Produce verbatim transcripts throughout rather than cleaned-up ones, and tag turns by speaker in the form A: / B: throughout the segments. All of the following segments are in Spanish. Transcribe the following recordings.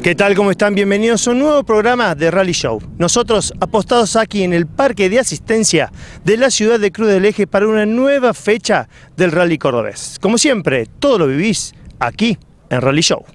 A: ¿Qué tal? ¿Cómo están? Bienvenidos a un nuevo programa de Rally Show. Nosotros apostados aquí en el Parque de Asistencia de la ciudad de Cruz del Eje para una nueva fecha del Rally Cordobés. Como siempre, todo lo vivís aquí en Rally Show.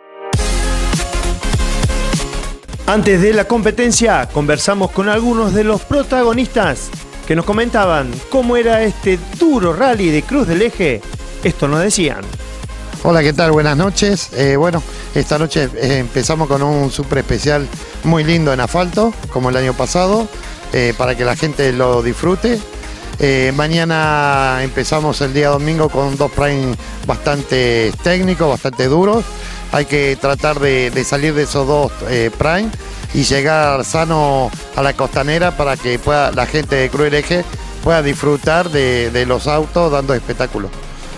A: Antes de la competencia, conversamos con algunos de los protagonistas que nos comentaban cómo era este duro rally de Cruz del Eje. Esto nos decían.
B: Hola, ¿qué tal? Buenas noches. Eh, bueno, esta noche eh, empezamos con un super especial muy lindo en asfalto, como el año pasado, eh, para que la gente lo disfrute. Eh, mañana empezamos el día domingo con dos prime bastante técnicos, bastante duros. Hay que tratar de, de salir de esos dos eh, prime y llegar sano a la costanera para que pueda, la gente de Cruz del Eje pueda disfrutar de, de los autos dando espectáculo.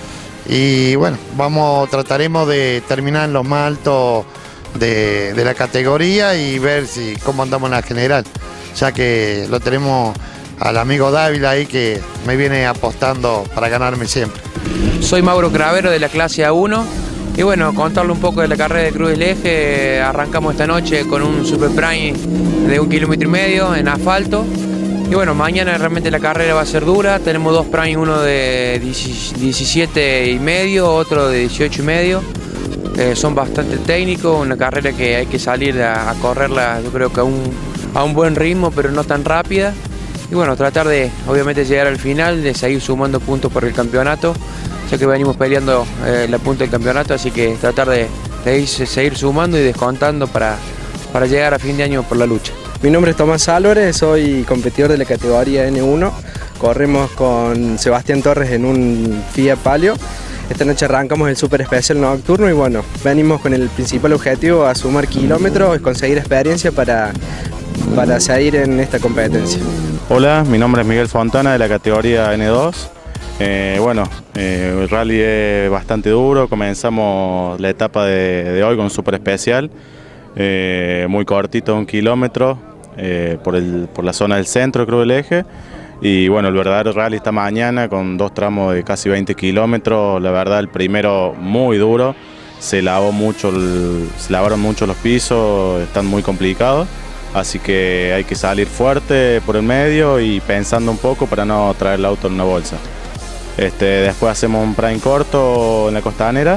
B: Y bueno, vamos, trataremos de terminar en los más altos de, de la categoría y ver si cómo andamos en la general, ya que lo tenemos al amigo Dávila ahí que me viene apostando para ganarme siempre.
C: Soy Mauro Cravero de la clase A uno y bueno, contarle un poco de la carrera de Cruz del Eje. Arrancamos esta noche con un Super Prime de un kilómetro y medio en asfalto. Y bueno, mañana realmente la carrera va a ser dura. Tenemos dos Prime, uno de diecisiete y medio, otro de dieciocho y medio. Eh, son bastante técnicos, una carrera que hay que salir a, a correrla, yo creo que a un, a un buen ritmo, pero no tan rápida. Y bueno, tratar de, obviamente, llegar al final, de seguir sumando puntos por el campeonato, ya que venimos peleando eh, la punta del campeonato, así que tratar de, de ir, seguir sumando y descontando para, para llegar a fin de año por la lucha.
D: Mi nombre es Tomás Álvarez, soy competidor de la categoría N uno. Corremos con Sebastián Torres en un Fiat Palio. Esta noche arrancamos el Super Especial Nocturno y bueno, venimos con el principal objetivo a sumar kilómetros y conseguir experiencia para, para seguir en esta competencia.
E: Hola, mi nombre es Miguel Fontana de la categoría N dos. Eh, bueno, eh, el rally es bastante duro. Comenzamos la etapa de, de hoy con un Super Especial, eh, muy cortito, un kilómetro. Eh, por, el, por la zona del centro de Cruz del Eje, y bueno, el verdadero rally esta mañana con dos tramos de casi veinte kilómetros. La verdad, el primero muy duro, se lavó mucho el, se lavaron mucho los pisos, están muy complicados, así que hay que salir fuerte por el medio y pensando un poco para no traer el auto en una bolsa. Este, después hacemos un prime corto en la costanera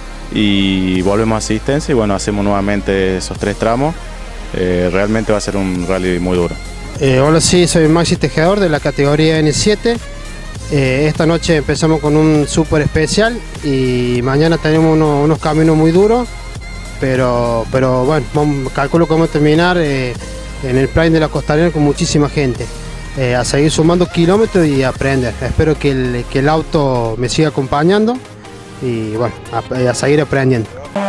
E: y volvemos a asistencia y bueno, hacemos nuevamente esos tres tramos. Eh, realmente va a ser un rally muy duro.
F: Eh, hola, sí, soy Maxi Tejedor de la categoría N siete. Eh, esta noche empezamos con un super especial y mañana tenemos uno, unos caminos muy duros, pero, pero bueno, vamos, calculo que vamos a terminar eh, en el prime de la costanera con muchísima gente. Eh, a seguir sumando kilómetros y aprender. Espero que el, que el auto me siga acompañando y bueno, a, a seguir aprendiendo.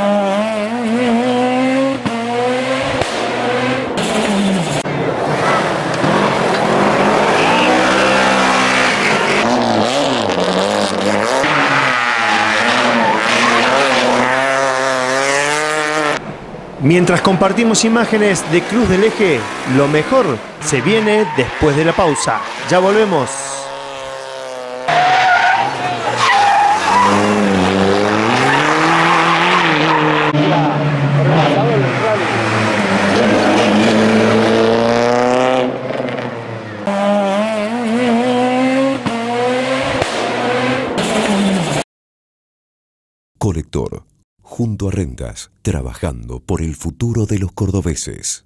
A: Mientras compartimos imágenes de Cruz del Eje, lo mejor se viene después de la pausa. Ya volvemos.
G: Colector, junto a Rengas, trabajando por el futuro de los cordobeses.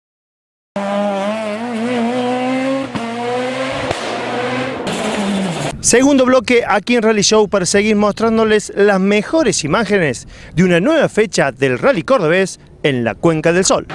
A: Segundo bloque aquí en Rally Show para seguir mostrándoles las mejores imágenes de una nueva fecha del Rally Cordobés en la Cuenca del Sol.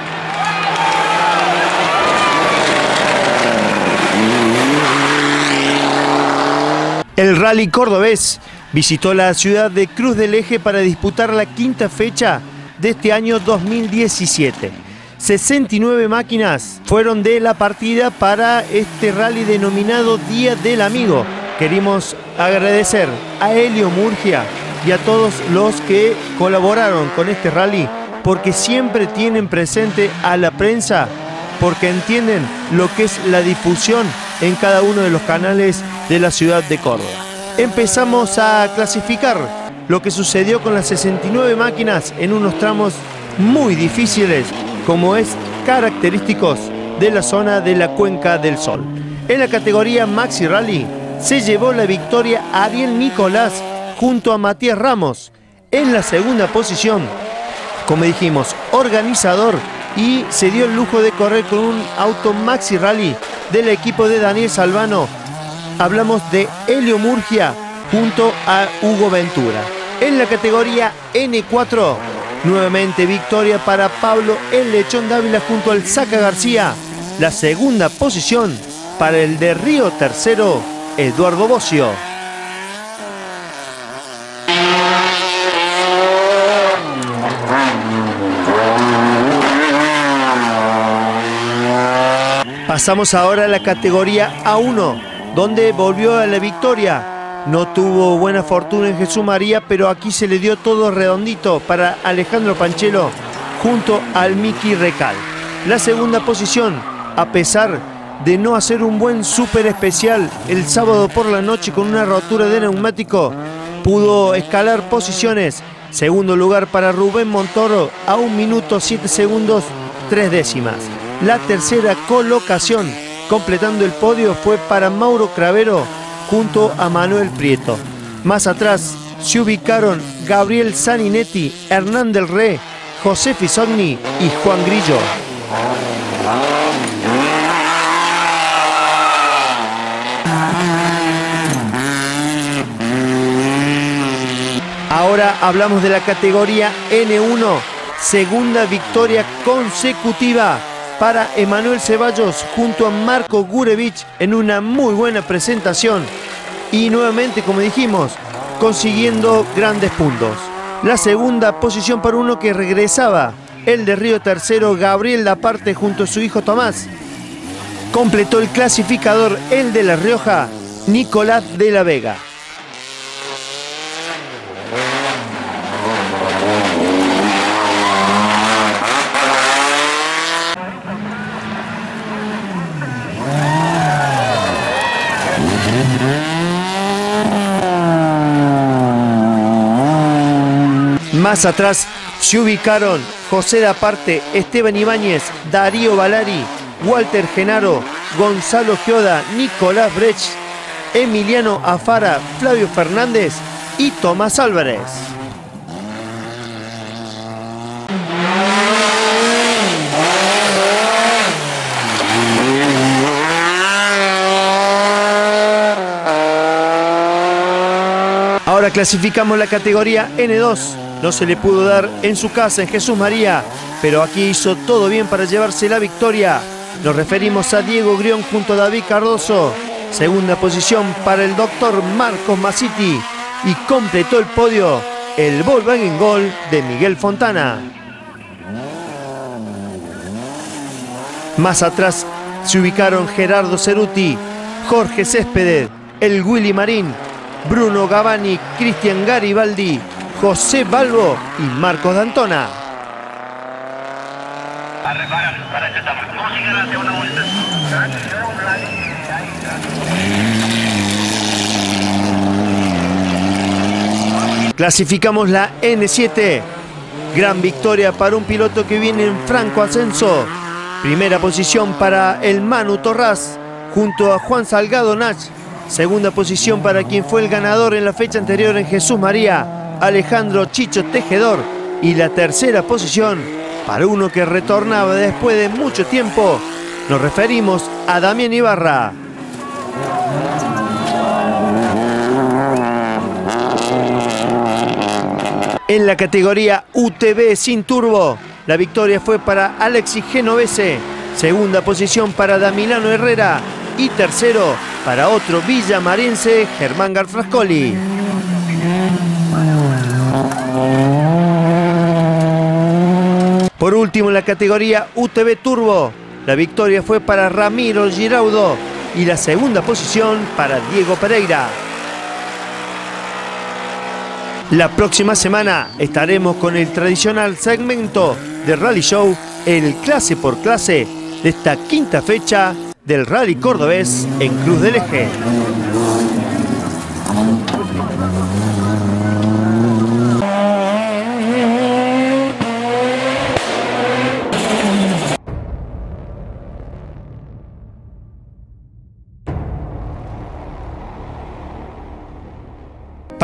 A: El Rally Cordobés visitó la ciudad de Cruz del Eje para disputar la quinta fecha de este año dos mil diecisiete. sesenta y nueve máquinas fueron de la partida para este rally denominado Día del Amigo. Queremos agradecer a Helio Murgia y a todos los que colaboraron con este rally, porque siempre tienen presente a la prensa, porque entienden lo que es la difusión en cada uno de los canales de la ciudad de Córdoba. Empezamos a clasificar lo que sucedió con las sesenta y nueve máquinas en unos tramos muy difíciles, como es característicos de la zona de la Cuenca del Sol. En la categoría Maxi Rally se llevó la victoria Ariel Nicolás junto a Matías Ramos. En la segunda posición, como dijimos, organizador, y se dio el lujo de correr con un auto Maxi Rally del equipo de Daniel Salvano. Hablamos de Helio Murgia junto a Hugo Ventura. En la categoría N cuatro, nuevamente victoria para Pablo El Lechón Dávila junto al Saca García. La segunda posición para el de Río Tercero, Eduardo Bocio. Pasamos ahora a la categoría A uno, donde volvió a la victoria. No tuvo buena fortuna en Jesús María, pero aquí se le dio todo redondito para Alejandro Panchelo junto al Miki Recal. La segunda posición, a pesar de no hacer un buen súper especial el sábado por la noche con una rotura de neumático, pudo escalar posiciones. Segundo lugar para Rubén Montoro a un minuto siete segundos tres décimas. La tercera colocación, completando el podio, fue para Mauro Cravero junto a Manuel Prieto. Más atrás se ubicaron Gabriel Saninetti, Hernán del Re, José Fisogni y Juan Grillo. Ahora hablamos de la categoría N uno, segunda victoria consecutiva para Emanuel Ceballos junto a Marco Gurevich en una muy buena presentación y nuevamente, como dijimos, consiguiendo grandes puntos. La segunda posición para uno que regresaba, el de Río Tercero, Gabriel Laparte junto a su hijo Tomás. Completó el clasificador el de La Rioja, Nicolás de la Vega. Más atrás se ubicaron José Laparte, Esteban Ibáñez, Darío Valari, Walter Genaro, Gonzalo Gioda, Nicolás Brecht, Emiliano Afara, Flavio Fernández y Tomás Álvarez. Ahora clasificamos la categoría N dos. No se le pudo dar en su casa en Jesús María, pero aquí hizo todo bien para llevarse la victoria. Nos referimos a Diego Grión junto a David Cardoso. Segunda posición para el doctor Marcos Masiti y completó el podio el Volkswagen Gol de Miguel Fontana. Más atrás se ubicaron Gerardo Ceruti, Jorge Céspedes, el Willy Marín, Bruno Gavani, Cristian Garibaldi, José Balbo y Marcos D'Antona. Clasificamos la N siete. Gran victoria para un piloto que viene en franco ascenso. Primera posición para el Manu Torras junto a Juan Salgado Nach. Segunda posición para quien fue el ganador en la fecha anterior en Jesús María, Alejandro Chicho Tejedor. Y la tercera posición para uno que retornaba después de mucho tiempo. Nos referimos a Damián Ibarra. En la categoría U T V sin turbo, la victoria fue para Alexis Genovese. Segunda posición para Damilano Herrera. Y tercero para otro villamarense, Germán Garfrascoli. Por último, en la categoría U T V Turbo, la victoria fue para Ramiro Giraudo y la segunda posición para Diego Pereira. La próxima semana estaremos con el tradicional segmento de Rally Show, el clase por clase de esta quinta fecha del Rally Cordobés en Cruz del Eje.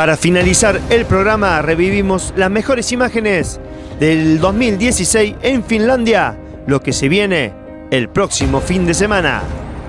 A: Para finalizar el programa revivimos las mejores imágenes del dos mil dieciséis en Finlandia, lo que se viene el próximo fin de semana.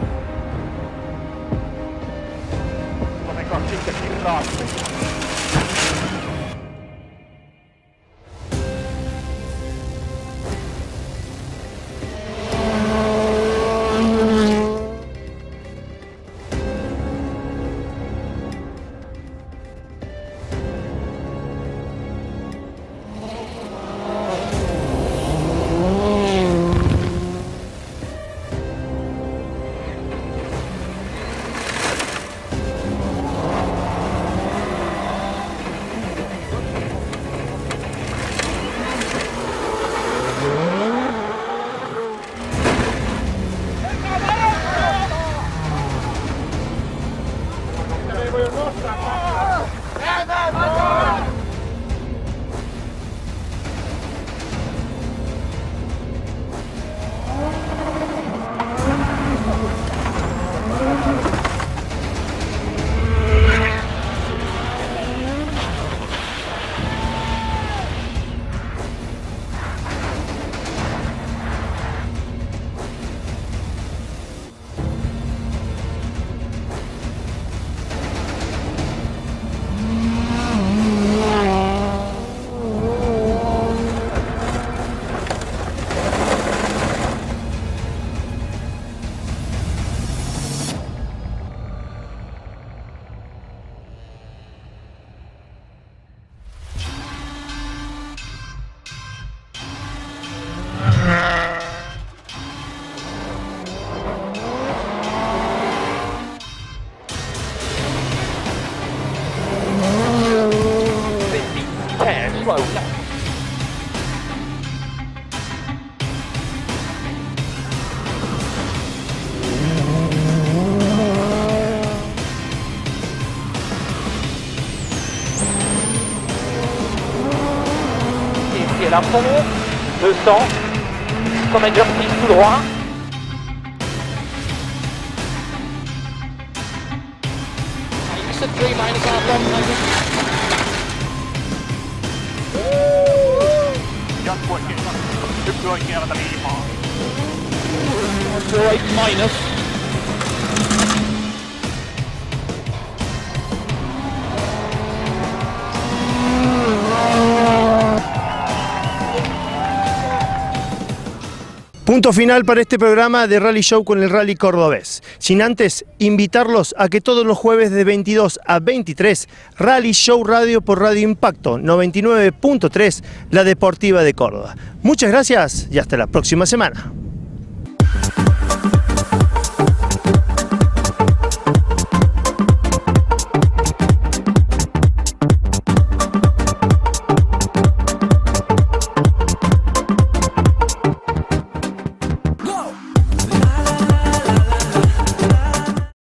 H: La première, deux cents, commander six tout droit. Exit three minus half left, Just working. Deploying out of the medium. Two eight minus.
A: Punto final para este programa de Rally Show con el Rally Cordobés. Sin antes invitarlos a que todos los jueves de veintidós a veintitrés, Rally Show Radio por Radio Impacto noventa y nueve punto tres, la deportiva de Córdoba. Muchas gracias y hasta la próxima semana.